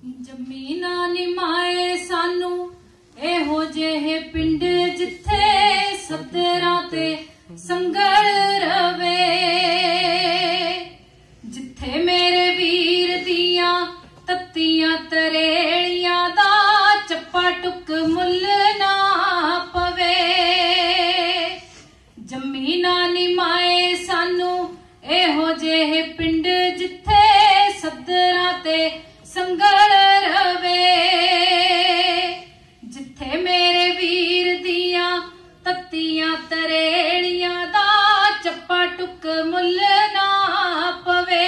ਜ਼ਮੀਨਾਂ ਨਿਮਾਏ ਸਾਨੂੰ ਇਹੋ ਜਿਹੇ ਪਿੰਡ ਜਿੱਥੇ ਸੱਦਰਾਂ ਤੇ ਸੰਗਲ ਰਵੇ, ਜਿੱਥੇ ਮੇਰੇ ਵੀਰ ਦੀਆਂ ਤੱਤੀਆਂ ਤਰੇੜੀਆਂ ਦਾ ਚੱਪਾ ਟੁੱਕ ਮੁੱਲ ਨਾ ਪਵੇ। ਜ਼ਮੀਨਾਂ ਨਿਮਾਏ ਸਾਨੂੰ ਇਹੋ ਜਿਹੇ ਪਿੰਡ ਜਿੱਥੇ ਸੱਦਰਾਂ ਤੇ ਸੰਗਲ ਰਵੇ, ਜਿੱਥੇ ਮੇਰੇ ਵੀਰ ਦੀਆਂ ਤੱਤੀਆਂ ਤਰੇੜੀਆਂ ਦਾ ਚੱਪਾ ਟੁੱਕ ਮੁੱਲ ਨਾ ਪਵੇ।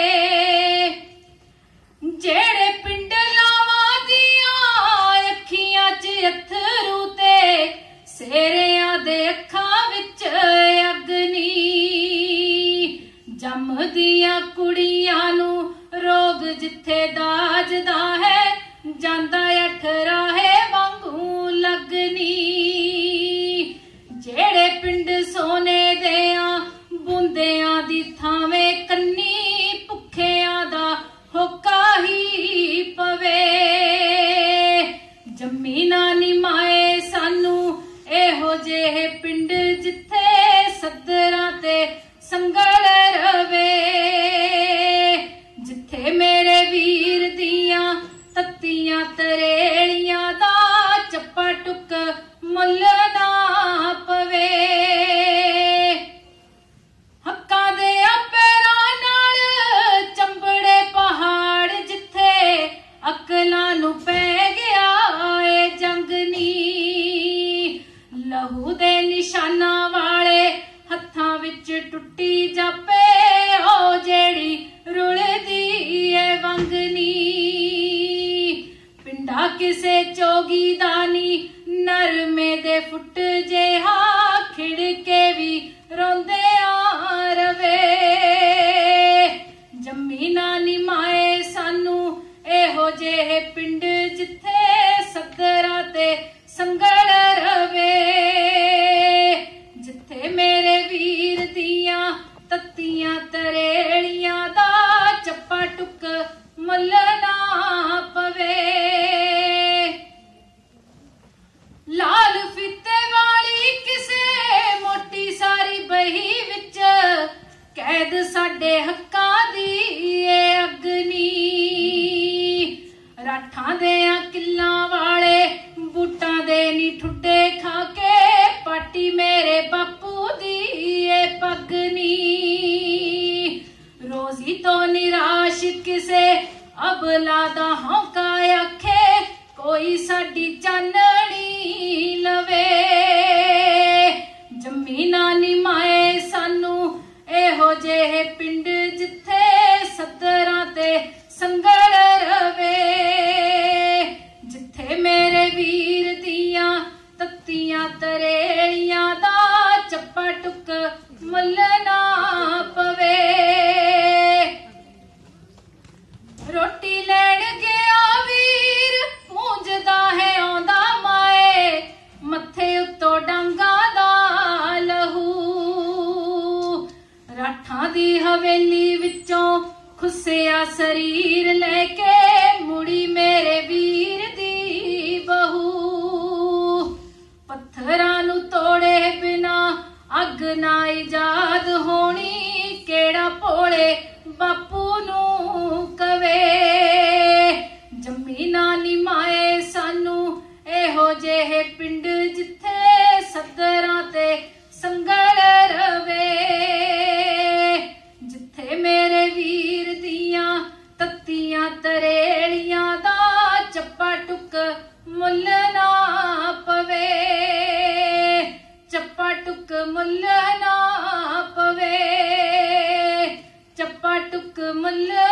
ਜਿਹੜੇ ਪਿੰਡ ਲਾਵਾਂ ਦੀਆਂ ਅੱਖੀਆਂ 'ਚ ਅੱਥਰੂ ਤੇ ਸੇਰਿਆਂ ਦੇ ਅੱਖਾਂ ਵਿੱਚ ਅਗਨੀ, ਜੰਮਦੀਆਂ ਕੁੜੀਆਂ ਨੂੰ ਰੋਗ ਜਿੱਥੇ ਦਾਜਦਾ ਹੈ ਜਾਂਦਾ ਅਠਰਾਹੇ ਵਾਂਗੂ ਲੱਗਨੀ। ਜਿਹੜੇ ਪਿੰਡ ਸੋਨੇ ਦਿਆਂ ਬੂੰਦਿਆਂ ਦੀ ਥਾਵੇਂ ਕੰਨੀ ਭੁੱਖਿਆਂ ਦਾ ਹੋਕਾ ਹੀ ਪਵੇ। ਜ਼ਮੀਨਾਂ ਨਿਮਾਏ ਸਾਨੂੰ ਇਹੋ ਜਿਹੇ ਪਿੰਡ ਜਿੱਥੇ ਸੱਦਰਾਂ ਤੇ ਸੰਗਲ ਰਵੇ, ਜਿੱਥੇ ਮੇਰੇ ਵੀਰ ਦੀਆਂ ਤੱਤੀਆਂ ਤਰੇੜੀਆਂ ਦਾ ਚੱਪਾ ਟੁੱਕ ਮੁੱਲ ਨਾ ਪਵੇ। ਹੱਕਾਂ ਦੇ ਪੈਰਾਂ ਨਾਲ ਚੰਬੜੇ ਪਹਾੜ ਜਿੱਥੇ ਅਕਲਾਂ ਨੂੰ ਪੈ ਗਿਆ ਏ ਜੰਗਨੀ, ਲਹੂ ਦੇ ਨਿਸ਼ਾਨਾਂ ਵਾਲੇ ਹੱਥਾਂ ਵਿੱਚ ਟੁੱਟੀ ਜਾਪੇ ਉਹ ਜਿਹੜੀ ਰੁਲਦੀ ਏ ਵੰਗਨੀ। ਪਿੰਡਾ ਕਿਸੇ ਚੋਗੀ ਦਾ ਨੀ ਨਰਮੇ ਦੇ ਫੁੱਟ ਜਿਹਾ ਖਿੜ ਕੇ ਵੀ ਰੋਂਦਿਆਂ ਰਵੇ। ਜ਼ਮੀਨਾਂ ਨਿਮਾਏ ਸਾਨੂੰ ਇਹੋ ਜਿਹੇ ਪਿੰਡ ਜਿੱਥੇ ਸੱਦਰਾਂ ਤੇ ਸੰਗਲ ਰਵੇ, ਜਿੱਥੇ ਮੇਰੇ ਵੀਰ ਦੀਆਂ ਤੱਤੀਆਂ ਤਰੇੜੀਆਂ ਦਾ ਚੱਪਾ ਟੁੱਕ ਮੁੱਲ ਨਾ ਪਵੇ। ਲਾਲ ਫੀਤੇ ਵਾਲੀ ਕਿਸੇ ਮੋਟੀ ਸਾਰੀ ਬਹੀ ਵਿੱਚ ਕੈਦ ਸਾਡੇ ਹੱਕਾਂ ਦੀ ਏ ਅਗਨੀ, ਰਾਠਾਂ ਦੇ ਕਿੱਲਾਂ ਵਾਲੇ ਬੂਟਾਂ ਦੇ ਨੀ ਠੁੱਡੇ ਖਾ ਕੇ ਪਾਟੀ ਮੇਰੇ ਬਾਪੂ ਦੀ ਏ ਪਗਨੀ। ਰੋਜ਼ੀ ਤੋਂ ਨਿਰਾਸ਼ ਕਿਸੇ ਅਬਲਾ ਦਾ ਹੌਂਕਾ ਆਖੇ ਕੋਈ ਸਾਡੀ ਚਾਨਣੀ ਲਵੇ। ਜ਼ਮੀਨਾਂ ਨਿਮਾਏ ਸਾਨੂੰ ਇਹੋ ਜਿਹੇ ਪਿੰਡ ਜਿੱਥੇ ਸੱਦਰਾਂ ਤੇ ਸੰਗਲ ਰਵੇ, ਜਿੱਥੇ ਮੇਰੇ ਵੀਰ ਦੀਆਂ ਤੱਤੀਆਂ ਤਰੇੜੀਆਂ ਦਾ ਚੱਪਾ ਟੁੱਕ ਮੁੱਲ ਨਾ ਪਵੇ। ਰੋਟੀ ਲੈਣ ਗਿਆ ਵੀਰ ਪੂੰਝਦਾ ਹੈ ਆਉਂਦਾ ਮਾਏ, ਮੱਥੇ ਉੱਤੋਂ ਡਾਂਗਾਂ ਦਾ ਲਹੂ। ਰਾਠਾਂ ਦੀ ਹਵੇਲੀ ਵਿੱਚੋਂ ਖੁੱਸਿਆ ਸਰੀਰ ਲੈ ਕੇ ਮੁੜੀ ਮੇਰੇ ਵੀਰ ਦੀ ਬਹੂ। ਪੱਥਰਾਂ ਨੂੰ ਤੋੜੇ ਬਿਨਾ ਅੱਗ ਨਾ ਇਜਾਦ ਹੋਣੀ, ਕਿਹੜਾ ਭੋਲੇ ਬਾਪੂ ਨੂੰ ਕਵੇ। ਜ਼ਮੀਨਾਂ ਨਿਮਾਏ ਸਾਨੂੰ ਇਹੋ ਜਿਹੇ ਪਿੰਡ ਜਿੱਥੇ ਸੱਦਰਾਂ ਤੇ ਸੰਗਲ ਰਵੇ, ਜਿੱਥੇ ਮੇਰੇ ਵੀਰ ਦੀਆਂ ਤੱਤੀਆਂ ਤਰੇੜੀਆਂ ਦਾ ਚੱਪਾ ਟੁੱਕ ਮੁੱਲ ਨਾ ਪਵੇ। ਚੱਪਾ ਟੁੱਕ ਮੁੱਲ ਨਾ ਪਵੇ, ਚੱਪਾ ਟੁੱਕ ਮੁੱਲ